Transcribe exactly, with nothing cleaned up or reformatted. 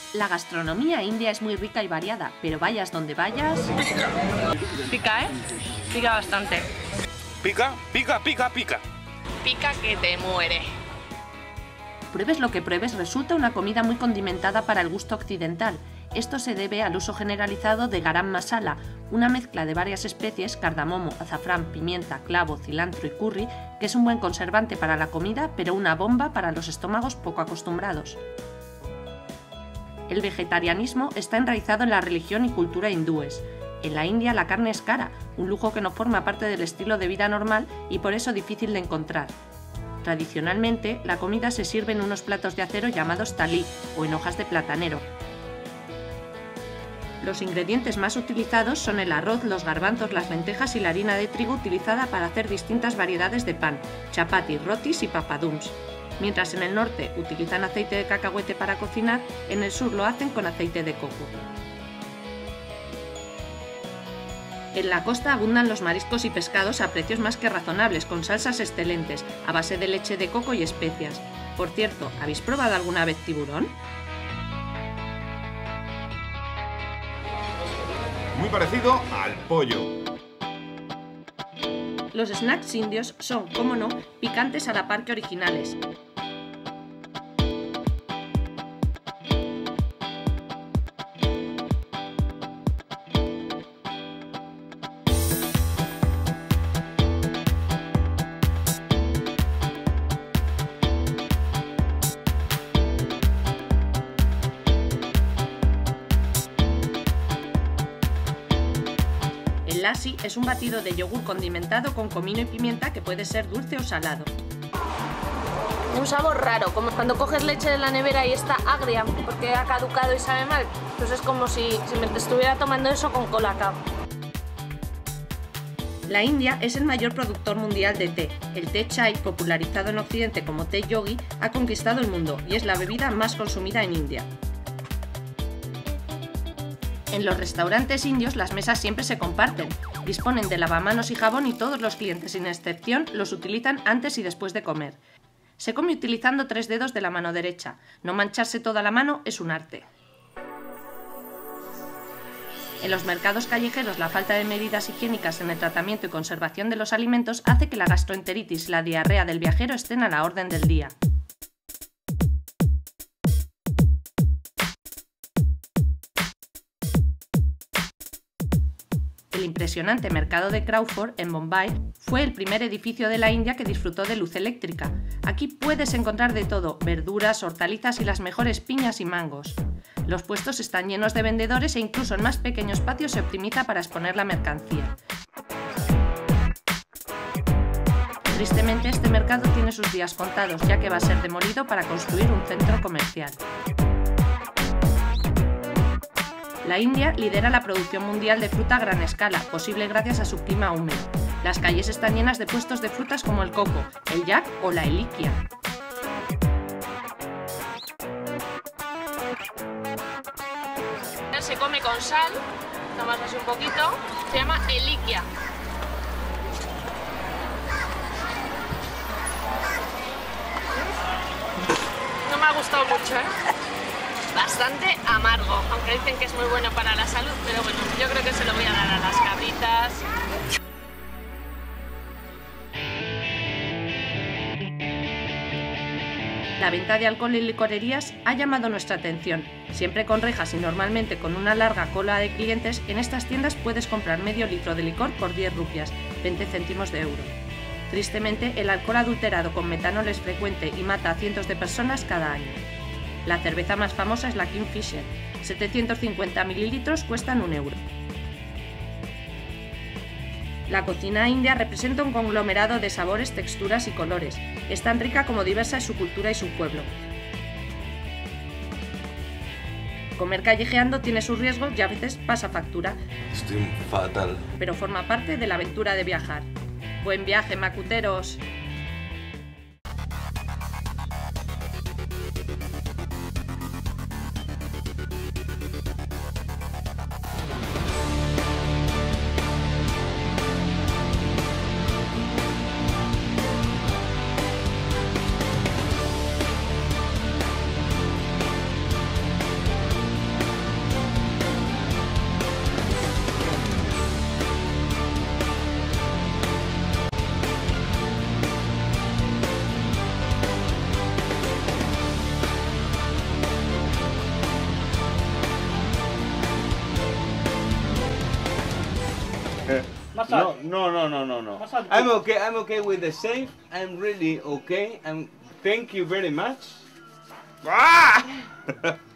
La gastronomía india es muy rica y variada, pero vayas donde vayas... Pica. Pica, ¿eh? Pica bastante. Pica, pica, pica, pica. Pica que te muere. Pruebes lo que pruebes, resulta una comida muy condimentada para el gusto occidental. Esto se debe al uso generalizado de garam masala, una mezcla de varias especies, cardamomo, azafrán, pimienta, clavo, cilantro y curry, que es un buen conservante para la comida, pero una bomba para los estómagos poco acostumbrados. El vegetarianismo está enraizado en la religión y cultura hindúes. En la India la carne es cara, un lujo que no forma parte del estilo de vida normal y por eso difícil de encontrar. Tradicionalmente, la comida se sirve en unos platos de acero llamados talí o en hojas de platanero. Los ingredientes más utilizados son el arroz, los garbanzos, las lentejas y la harina de trigo utilizada para hacer distintas variedades de pan, chapati, rotis y papadums. Mientras en el norte utilizan aceite de cacahuete para cocinar, en el sur lo hacen con aceite de coco. En la costa abundan los mariscos y pescados a precios más que razonables, con salsas excelentes, a base de leche de coco y especias. Por cierto, ¿habéis probado alguna vez tiburón? Muy parecido al pollo. Los snacks indios son, como no, picantes a la par que originales. El lassi es un batido de yogur condimentado con comino y pimienta que puede ser dulce o salado. Un sabor raro, como cuando coges leche de la nevera y está agria porque ha caducado y sabe mal. Pues es como si, si me estuviera tomando eso con colacao. La India es el mayor productor mundial de té. El té chai, popularizado en Occidente como té yogi, ha conquistado el mundo y es la bebida más consumida en India. En los restaurantes indios las mesas siempre se comparten. Disponen de lavamanos y jabón y todos los clientes, sin excepción, los utilizan antes y después de comer. Se come utilizando tres dedos de la mano derecha. No mancharse toda la mano es un arte. En los mercados callejeros la falta de medidas higiénicas en el tratamiento y conservación de los alimentos hace que la gastroenteritis y la diarrea del viajero estén a la orden del día. El impresionante mercado de Crawford, en Bombay, fue el primer edificio de la India que disfrutó de luz eléctrica. Aquí puedes encontrar de todo, verduras, hortalizas y las mejores piñas y mangos. Los puestos están llenos de vendedores e incluso en más pequeño espacio se optimiza para exponer la mercancía. Tristemente, este mercado tiene sus días contados, ya que va a ser demolido para construir un centro comercial. La India lidera la producción mundial de fruta a gran escala, posible gracias a su clima húmedo. Las calles están llenas de puestos de frutas como el coco, el yak o la eliquia. Se come con sal, tomas así un poquito, se llama eliquia. No me ha gustado mucho, ¿eh? Bastante amargo, aunque dicen que es muy bueno para la salud, pero bueno, yo creo que se lo voy a dar a las cabritas. La venta de alcohol en licorerías ha llamado nuestra atención. Siempre con rejas y normalmente con una larga cola de clientes, en estas tiendas puedes comprar medio litro de licor por diez rupias, veinte céntimos de euro. Tristemente, el alcohol adulterado con metanol es frecuente y mata a cientos de personas cada año. La cerveza más famosa es la Kingfisher. setecientos cincuenta mililitros cuestan un euro. La cocina india representa un conglomerado de sabores, texturas y colores. Es tan rica como diversa es su cultura y su pueblo. Comer callejeando tiene sus riesgos y a veces pasa factura. Estoy fatal. Pero forma parte de la aventura de viajar. ¡Buen viaje, macuteros! No, no, no, no, no, no. I'm okay. I'm okay with the safe. I'm really okay. And thank you very much. Ah!